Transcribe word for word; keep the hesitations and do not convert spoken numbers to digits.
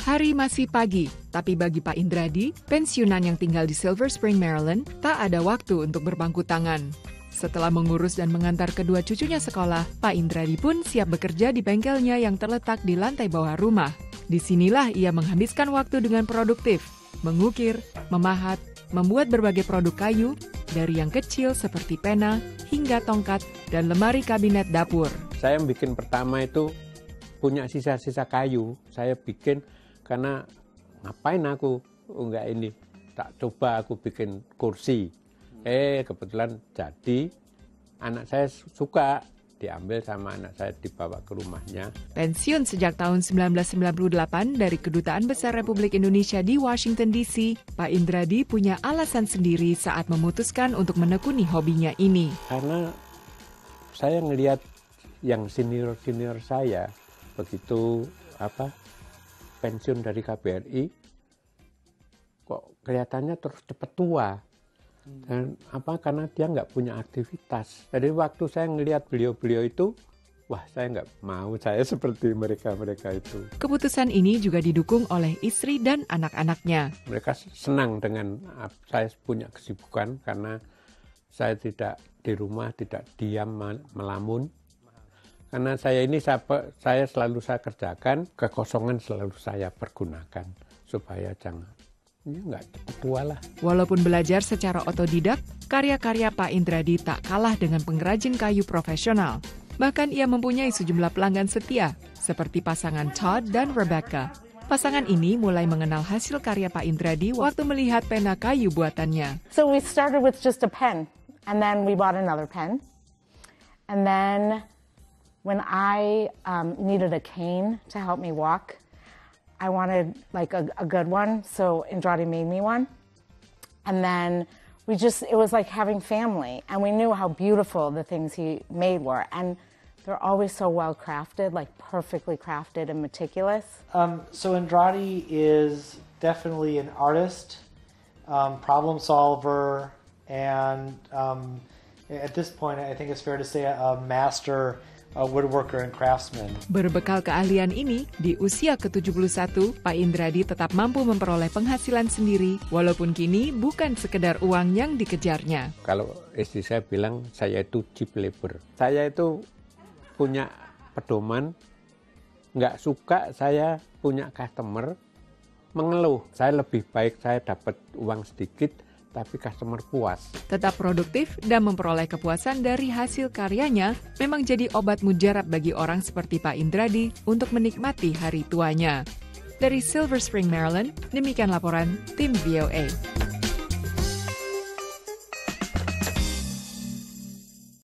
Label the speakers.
Speaker 1: Hari masih pagi, tapi bagi Pak Indradi, pensiunan yang tinggal di Silver Spring, Maryland, tak ada waktu untuk berpangku tangan. Setelah mengurus dan mengantar kedua cucunya sekolah, Pak Indradi pun siap bekerja di bengkelnya yang terletak di lantai bawah rumah. Disinilah ia menghabiskan waktu dengan produktif, mengukir, memahat, membuat berbagai produk kayu, dari yang kecil seperti pena, hingga tongkat, dan lemari kabinet dapur.
Speaker 2: Saya bikin pertama itu punya sisa-sisa kayu, saya bikin karena ngapain aku enggak ini, tak coba aku bikin kursi. Eh kebetulan jadi, anak saya suka, diambil sama anak saya dibawa ke rumahnya.
Speaker 1: Pensiun sejak tahun sembilan belas sembilan puluh delapan dari Kedutaan Besar Republik Indonesia di Washington D C, Pak Indradi punya alasan sendiri saat memutuskan untuk menekuni hobinya ini.
Speaker 2: Karena saya ngelihat yang senior-senior saya, begitu apa pensiun dari K B R I, kok kelihatannya terus cepat tua. Dan apa karena dia nggak punya aktivitas. Jadi waktu saya ngelihat beliau-beliau itu, wah saya nggak mau saya seperti mereka-mereka itu.
Speaker 1: Keputusan ini juga didukung oleh istri dan anak-anaknya.
Speaker 2: Mereka senang dengan saya punya kesibukan karena saya tidak di rumah, tidak diam melamun. Karena saya ini saya, saya selalu saya kerjakan, kekosongan selalu saya pergunakan supaya jangan. Ya nggak cepat tua lah.
Speaker 1: Walaupun belajar secara otodidak, karya-karya Pak Indradi tak kalah dengan pengrajin kayu profesional. Bahkan ia mempunyai sejumlah pelanggan setia, seperti pasangan Todd dan Rebecca. Pasangan ini mulai mengenal hasil karya Pak Indradi waktu melihat pena kayu buatannya.
Speaker 3: So we started with just a pen, and then we bought another pen. And then when I um, needed a cane to help me walk, I wanted like a, a good one, so Indradi made me one. And then we just, it was like having family, and we knew how beautiful the things he made were. And they're always so well crafted, like perfectly crafted and meticulous.
Speaker 4: Um, so Indradi is definitely an artist, um, problem solver, and um, at this point I think it's fair to say a master a woodworker and craftsman.
Speaker 1: Berbekal keahlian ini, di usia ke tujuh puluh satu, Pak Indradi tetap mampu memperoleh penghasilan sendiri, walaupun kini bukan sekedar uang yang dikejarnya.
Speaker 2: Kalau istri saya bilang, saya itu cheap labor. Saya itu punya pedoman, nggak suka saya punya customer mengeluh. Saya lebih baik saya dapat uang sedikit, tapi customer puas.
Speaker 1: Tetap produktif dan memperoleh kepuasan dari hasil karyanya memang jadi obat mujarab bagi orang seperti Pak Indradi untuk menikmati hari tuanya. Dari Silver Spring, Maryland, demikian laporan tim V O A.